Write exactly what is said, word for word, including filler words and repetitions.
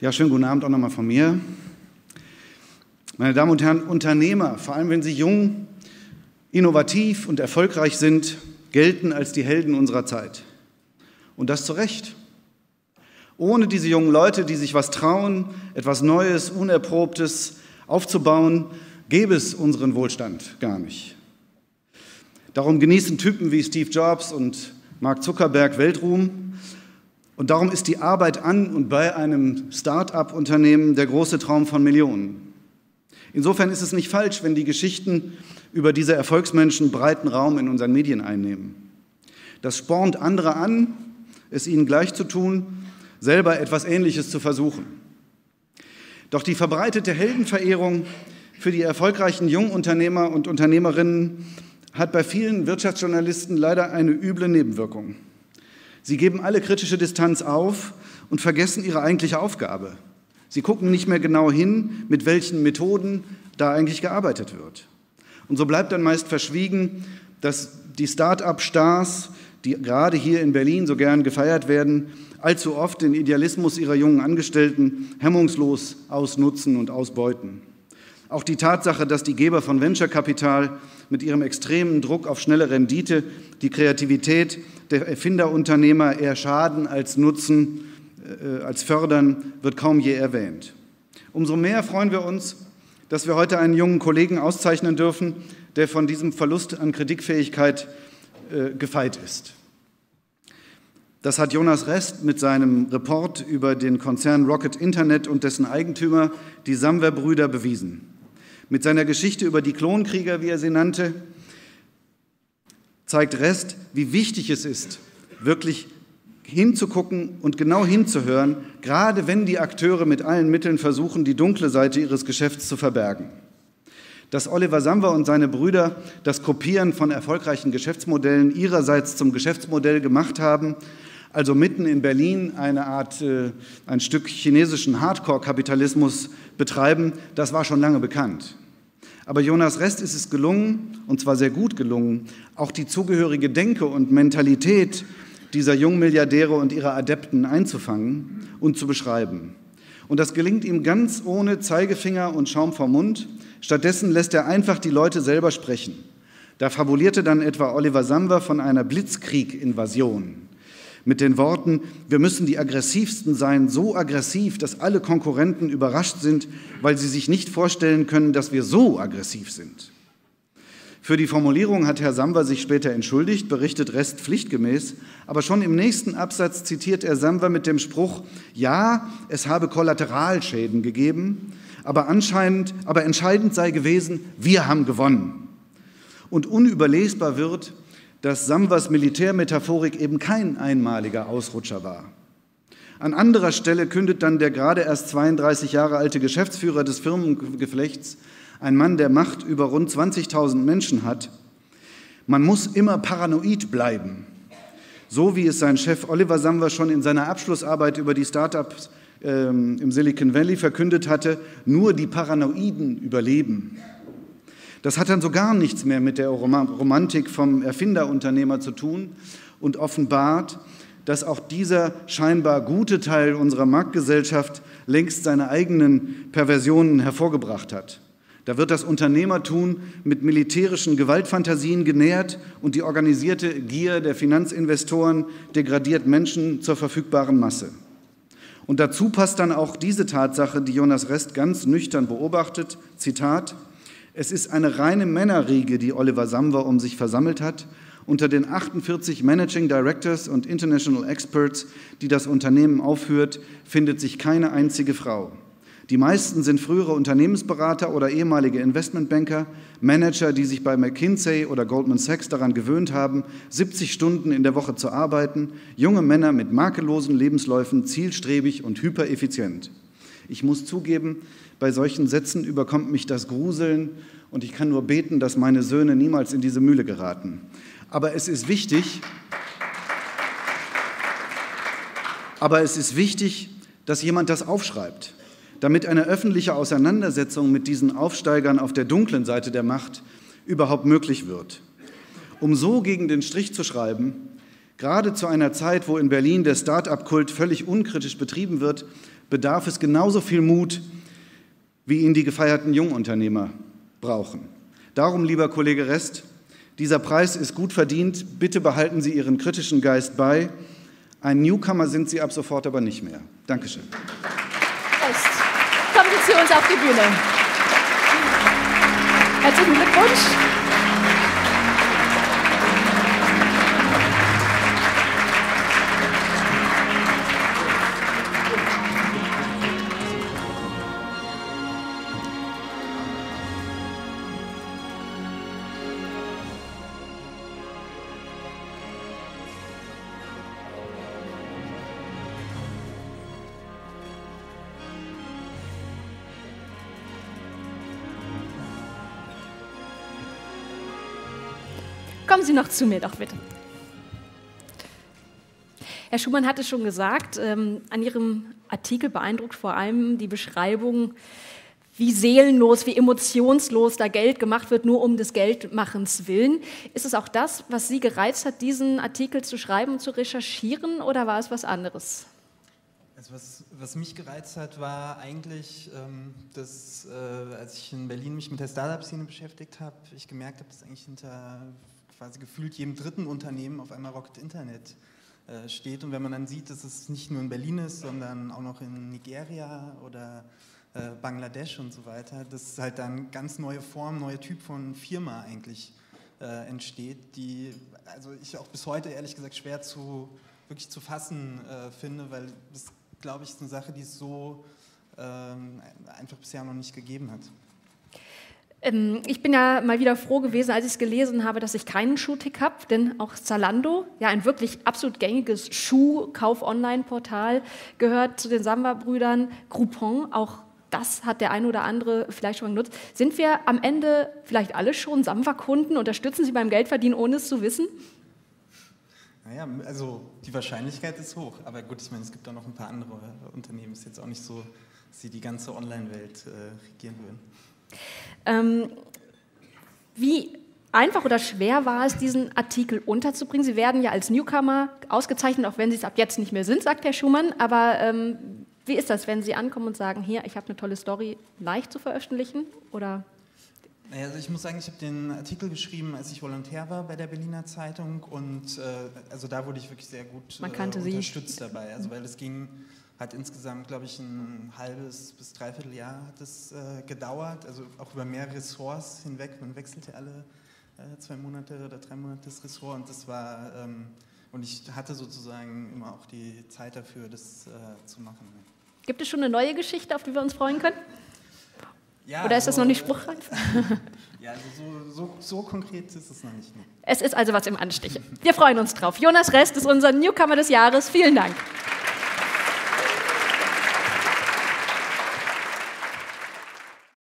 Ja, schönen guten Abend auch nochmal von mir. Meine Damen und Herren, Unternehmer, vor allem wenn sie jung, innovativ und erfolgreich sind, gelten als die Helden unserer Zeit. Und das zu Recht. Ohne diese jungen Leute, die sich was trauen, etwas Neues, Unerprobtes aufzubauen, gäbe es unseren Wohlstand gar nicht. Darum genießen Typen wie Steve Jobs und Mark Zuckerberg Weltruhm. Und darum ist die Arbeit an und bei einem Start-up-Unternehmen der große Traum von Millionen. Insofern ist es nicht falsch, wenn die Geschichten über diese Erfolgsmenschen breiten Raum in unseren Medien einnehmen. Das spornt andere an, es ihnen gleich zu tun, selber etwas Ähnliches zu versuchen. Doch die verbreitete Heldenverehrung für die erfolgreichen Jungunternehmer und Unternehmerinnen hat bei vielen Wirtschaftsjournalisten leider eine üble Nebenwirkung. Sie geben alle kritische Distanz auf und vergessen ihre eigentliche Aufgabe. Sie gucken nicht mehr genau hin, mit welchen Methoden da eigentlich gearbeitet wird. Und so bleibt dann meist verschwiegen, dass die Start-up-Stars, die gerade hier in Berlin so gern gefeiert werden, allzu oft den Idealismus ihrer jungen Angestellten hemmungslos ausnutzen und ausbeuten. Auch die Tatsache, dass die Geber von Venture-Kapital mit ihrem extremen Druck auf schnelle Rendite die Kreativität der Erfinderunternehmer eher schaden als nutzen, äh, als fördern, wird kaum je erwähnt. Umso mehr freuen wir uns, dass wir heute einen jungen Kollegen auszeichnen dürfen, der von diesem Verlust an Kritikfähigkeit äh, gefeit ist. Das hat Jonas Rest mit seinem Report über den Konzern Rocket Internet und dessen Eigentümer, die Samwer-Brüder, bewiesen. Mit seiner Geschichte über die Klonkrieger, wie er sie nannte, zeigt Rest, wie wichtig es ist, wirklich hinzugucken und genau hinzuhören, gerade wenn die Akteure mit allen Mitteln versuchen, die dunkle Seite ihres Geschäfts zu verbergen. Dass Oliver Samwer und seine Brüder das Kopieren von erfolgreichen Geschäftsmodellen ihrerseits zum Geschäftsmodell gemacht haben, also mitten in Berlin eine Art, äh, ein Stück chinesischen Hardcore-Kapitalismus betreiben, das war schon lange bekannt. Aber Jonas Rest ist es gelungen, und zwar sehr gut gelungen, auch die zugehörige Denke und Mentalität dieser Jungmilliardäre und ihrer Adepten einzufangen und zu beschreiben. Und das gelingt ihm ganz ohne Zeigefinger und Schaum vom Mund. Stattdessen lässt er einfach die Leute selber sprechen. Da fabulierte dann etwa Oliver Samwer von einer Blitzkrieg-Invasion mit den Worten: Wir müssen die aggressivsten sein, so aggressiv, dass alle Konkurrenten überrascht sind, weil sie sich nicht vorstellen können, dass wir so aggressiv sind. Für die Formulierung hat Herr Samwer sich später entschuldigt, berichtet Rest pflichtgemäß, aber schon im nächsten Absatz zitiert er Samwer mit dem Spruch: Ja, es habe Kollateralschäden gegeben, aber anscheinend, aber entscheidend sei gewesen, wir haben gewonnen. Und unüberlesbar wird, dass Samwers Militärmetaphorik eben kein einmaliger Ausrutscher war. An anderer Stelle kündet dann der gerade erst zweiunddreißig Jahre alte Geschäftsführer des Firmengeflechts, ein Mann, der Macht über rund zwanzigtausend Menschen hat: Man muss immer paranoid bleiben. So wie es sein Chef Oliver Samwer schon in seiner Abschlussarbeit über die Start-ups ähm, im Silicon Valley verkündet hatte: Nur die Paranoiden überleben. Das hat dann so gar nichts mehr mit der Romantik vom Erfinderunternehmer zu tun und offenbart, dass auch dieser scheinbar gute Teil unserer Marktgesellschaft längst seine eigenen Perversionen hervorgebracht hat. Da wird das Unternehmertun mit militärischen Gewaltfantasien genährt und die organisierte Gier der Finanzinvestoren degradiert Menschen zur verfügbaren Masse. Und dazu passt dann auch diese Tatsache, die Jonas Rest ganz nüchtern beobachtet, Zitat: Es ist eine reine Männerriege, die Oliver Samwer um sich versammelt hat. Unter den achtundvierzig Managing Directors und International Experts, die das Unternehmen aufführt, findet sich keine einzige Frau. Die meisten sind frühere Unternehmensberater oder ehemalige Investmentbanker, Manager, die sich bei McKinsey oder Goldman Sachs daran gewöhnt haben, siebzig Stunden in der Woche zu arbeiten, junge Männer mit makellosen Lebensläufen, zielstrebig und hypereffizient. Ich muss zugeben, bei solchen Sätzen überkommt mich das Gruseln und ich kann nur beten, dass meine Söhne niemals in diese Mühle geraten. Aber es ist wichtig, aber es ist wichtig, dass jemand das aufschreibt, damit eine öffentliche Auseinandersetzung mit diesen Aufsteigern auf der dunklen Seite der Macht überhaupt möglich wird. Um so gegen den Strich zu schreiben, gerade zu einer Zeit, wo in Berlin der Start-up-Kult völlig unkritisch betrieben wird, bedarf es genauso viel Mut, wie ihn die gefeierten Jungunternehmer brauchen. Darum, lieber Kollege Rest, dieser Preis ist gut verdient. Bitte behalten Sie Ihren kritischen Geist bei. Ein Newcomer sind Sie ab sofort aber nicht mehr. Dankeschön. Rest, kommen Sie zu uns auf die Bühne. Herzlichen Glückwunsch. Kommen Sie noch zu mir, doch bitte. Herr Schumann hatte schon gesagt, ähm, an Ihrem Artikel beeindruckt vor allem die Beschreibung, wie seelenlos, wie emotionslos da Geld gemacht wird, nur um des Geldmachens willen. Ist es auch das, was Sie gereizt hat, diesen Artikel zu schreiben und zu recherchieren, oder war es was anderes? Also was, was mich gereizt hat, war eigentlich, ähm, dass, äh, als ich in Berlin mich mit der Startup-Szene beschäftigt habe, ich gemerkt habe, dass eigentlich hinter quasi gefühlt jedem dritten Unternehmen auf einmal Rocket Internet äh, steht. Und wenn man dann sieht, dass es nicht nur in Berlin ist, sondern auch noch in Nigeria oder äh, Bangladesch und so weiter, dass halt dann ganz neue Form, neuer Typ von Firma eigentlich äh, entsteht, die also ich auch bis heute ehrlich gesagt schwer zu wirklich zu fassen äh, finde, weil das, glaube ich, ist eine Sache, die es so ähm, einfach bisher noch nicht gegeben hat. Ich bin ja mal wieder froh gewesen, als ich es gelesen habe, dass ich keinen Schuhtick habe, denn auch Zalando, ja ein wirklich absolut gängiges Schuhkauf-Online-Portal, gehört zu den Samba-Brüdern. Groupon, auch das hat der eine oder andere vielleicht schon genutzt. Sind wir am Ende vielleicht alle schon Samba-Kunden? Unterstützen Sie beim Geldverdienen, ohne es zu wissen? Naja, also die Wahrscheinlichkeit ist hoch, aber gut, ich meine, es gibt auch noch ein paar andere Unternehmen, es ist jetzt auch nicht so, dass sie die ganze Online-Welt äh, regieren würden. Ähm, wie einfach oder schwer war es, diesen Artikel unterzubringen? Sie werden ja als Newcomer ausgezeichnet, auch wenn Sie es ab jetzt nicht mehr sind, sagt Herr Schumann. Aber ähm, wie ist das, wenn Sie ankommen und sagen, hier, ich habe eine tolle Story, leicht zu veröffentlichen? Oder? Naja, also ich muss sagen, ich habe den Artikel geschrieben, als ich Volontär war bei der Berliner Zeitung. Und äh, also da wurde ich wirklich sehr gut Man kannte äh, unterstützt Sie. dabei. Also weil es ging... Hat insgesamt, glaube ich, ein halbes bis dreiviertel Jahr hat es äh, gedauert, also auch über mehrere Ressorts hinweg. Man wechselte alle äh, zwei Monate oder drei Monate das Ressort und das war, ähm, und ich hatte sozusagen immer auch die Zeit dafür, das äh, zu machen. Gibt es schon eine neue Geschichte, auf die wir uns freuen können? Ja, oder ist das so, noch nicht spruchreif? Ja, also so, so, so konkret ist es noch nicht. Ne? Es ist also was im Anstich. Wir freuen uns drauf. Jonas Rest ist unser Newcomer des Jahres. Vielen Dank.